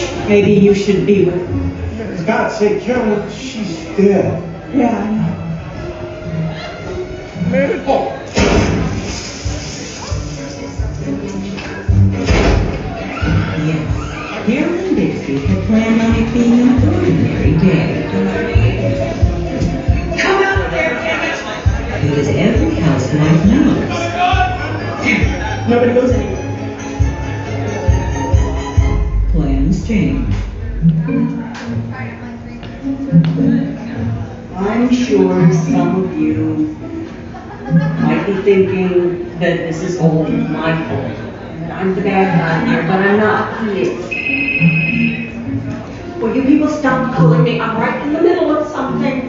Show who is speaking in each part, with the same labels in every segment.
Speaker 1: Maybe you should be with her.
Speaker 2: For God's sake, Carolyn, she's dead.
Speaker 1: Yeah, I know.
Speaker 2: Oh.
Speaker 3: Yes, Carolyn Bixby had planned on it being an ordinary day.
Speaker 1: Come out there, Kevin!
Speaker 3: It was every housewife knows.
Speaker 1: Nobody goes anywhere.
Speaker 3: Plans change.
Speaker 1: I'm sure some of you might be thinking that this is all my fault. That I'm the bad guy here, but I'm not. He is. Will you people stop calling me? I'm right in the middle of something.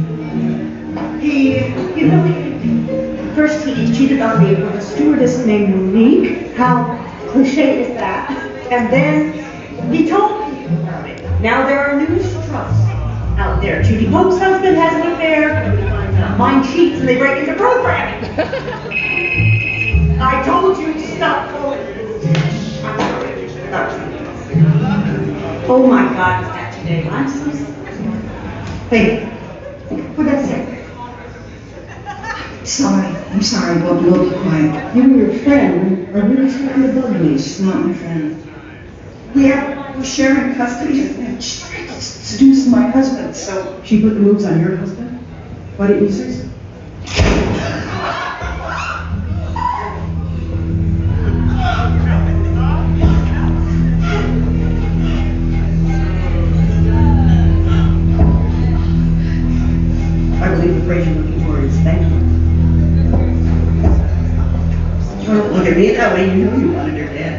Speaker 1: First he cheated on me with a stewardess named Monique. How cliche is that? And then he told me about it. Now there are news trusts out there. Judy Pope's husband has an affair. Mine cheats and they break into programming. I told you to stop calling me. I'm sorry. Oh my God, is that today? I'm so sorry. Hey, what did I say?
Speaker 4: I'm sorry, Bob, you'll be quiet. You and your friend are really trying to bug me. She's not my friend. Yeah, we're sharing custody, and she tried to seduce my husband, so...
Speaker 1: She put the moves on your husband? Why didn't you say so?
Speaker 4: I believe the phrase you're looking for is thank you. Don't look at me that way, you know you wanted her dead.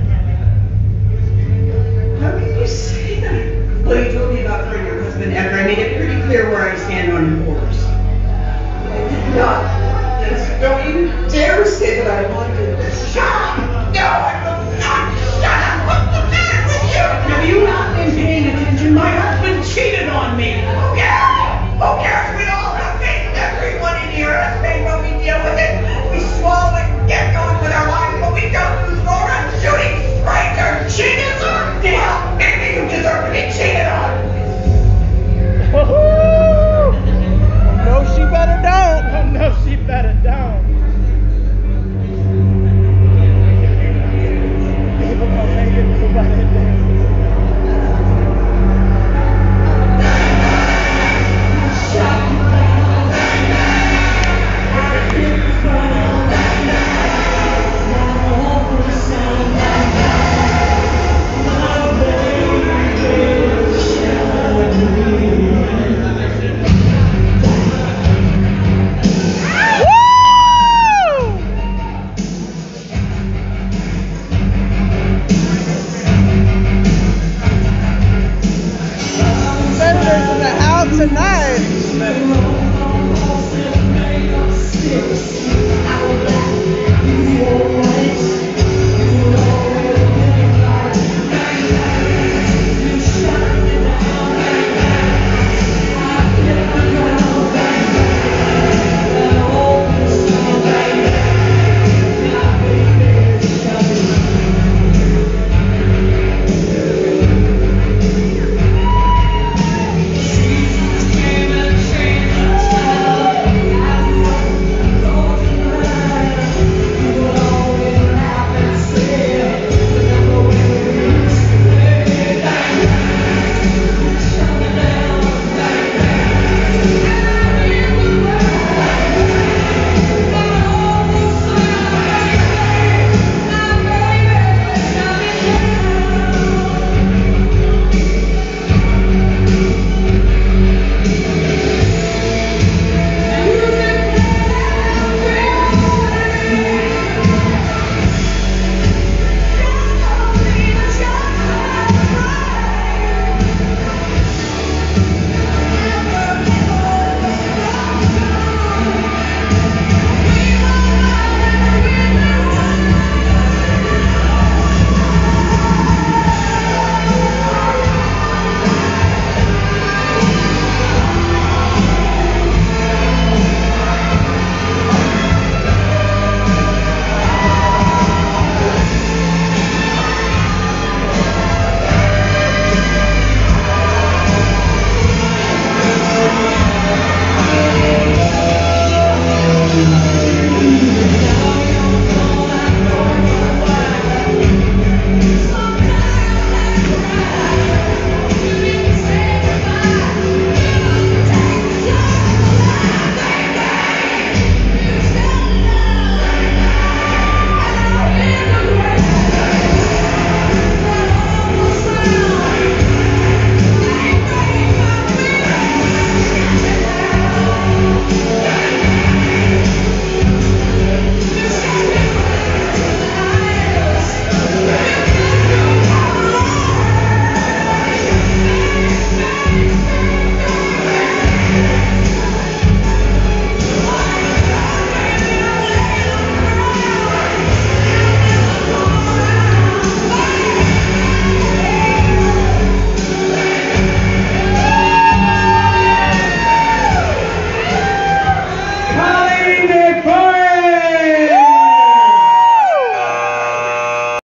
Speaker 4: How can you say that? Well, you told me about her and your husband after I made it pretty clear where I stand on divorce. I did not. Don't you dare say that I